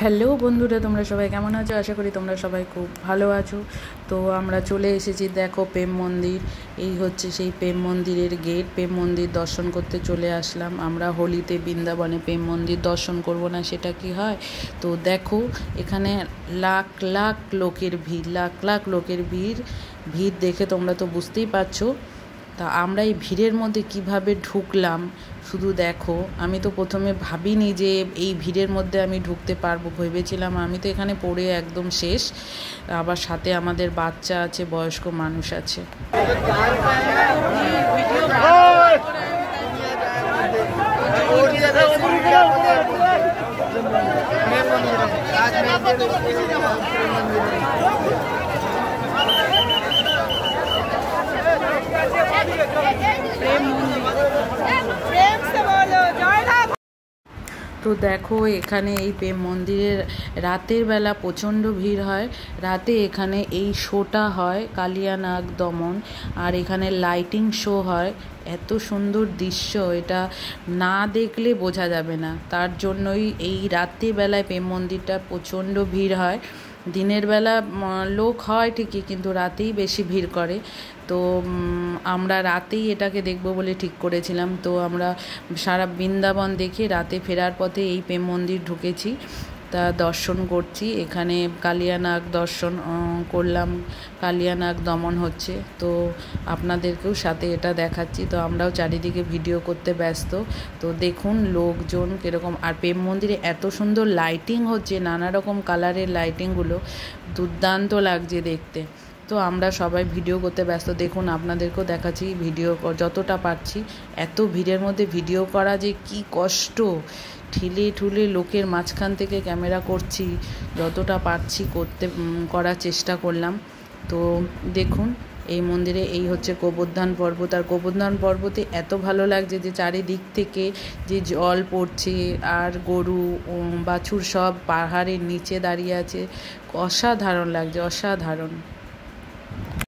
Hello বন্ধুরা, তোমরা সবাই কেমন আছো? আশা করি তোমরা সবাই খুব ভালো আছো। তো আমরা চলে এসেছি, দেখো প্রেম মন্দির। এই হচ্ছে সেই প্রেম মন্দিরের গেট। প্রেম মন্দির দর্শন করতে চলে আসলাম আমরা। হোলিতে বৃন্দাবনে প্রেম মন্দির দর্শন করব না সেটা কি হয়? তো দেখো এখানে লাখ লাখ লোকের ভিড়, লাখ লাখ লোকের ভিড়। ভিড় দেখে তোমরা তো বুঝতেই পারছো। তা আমরা এই ভিড়ের মধ্যে কিভাবে ঢুকলাম শুধু দেখো। আমি তো প্রথমে ভাবিনি যে এই ভিড়ের মধ্যে আমি ঢুকতে পারবো, ভেবেছিলাম আমি তো এখানে পড়ে একদম শেষ। আবার সাথে আমাদের বাচ্চা আছে, বয়স্ক মানুষ আছে। তো দেখো এখানে এই প্রেম মন্দিরের রাতের বেলা প্রচণ্ড ভিড় হয়। রাতে এখানে এই শোটা হয়, কালিয়ানাগ দমন। আর এখানে লাইটিং শো হয়। এত সুন্দর দৃশ্য, এটা না দেখলে বোঝা যাবে না। তার জন্যই এই রাত্রিবেলায় প্রেম মন্দিরটা প্রচণ্ড ভিড় হয়। দিনের বেলা লোক হয় ঠিকই, কিন্তু রাতেই বেশি ভিড় করে। তো আমরা রাতেই এটাকে দেখব বলে ঠিক করেছিলাম। তো আমরা সারা বৃন্দাবন দেখে রাতে ফেরার পথে এই প্রেম মন্দির ঢুকেছি। তা দর্শন করছি এখানে, কালিয়ানাগ দর্শন করলাম। কালিয়ানাগ দমন হচ্ছে, তো আপনাদেরকেও সাথে এটা দেখাচ্ছি। তো আমরাও চারিদিকে ভিডিও করতে ব্যস্ত। তো দেখুন লোকজন কীরকম। আর প্রেম মন্দিরে এত সুন্দর লাইটিং হচ্ছে, নানা রকম কালারের লাইটিংগুলো দুর্দান্ত লাগছে দেখতে। তো আমরা সবাই ভিডিও করতে ব্যস্ত। দেখুন আপনাদেরকেও দেখাচ্ছি ভিডিও যতটা পারছি। এত ভিড়ের মধ্যে ভিডিও করা যে কি কষ্ট, ঠেলে ঠুলে লোকের মাঝখান থেকে ক্যামেরা করছি, যতটা পারছি করার চেষ্টা করলাম। তো দেখুন এই মন্দিরে এই হচ্ছে গোবর্ধন পর্বত। আর গোবর্ধন পর্বতে এত ভালো লাগছে যে চারিদিক থেকে যে জল পড়ছে, আর গরু বাছুর সব পাহাড়ের নিচে দাঁড়িয়ে আছে। অসাধারণ লাগছে, অসাধারণ।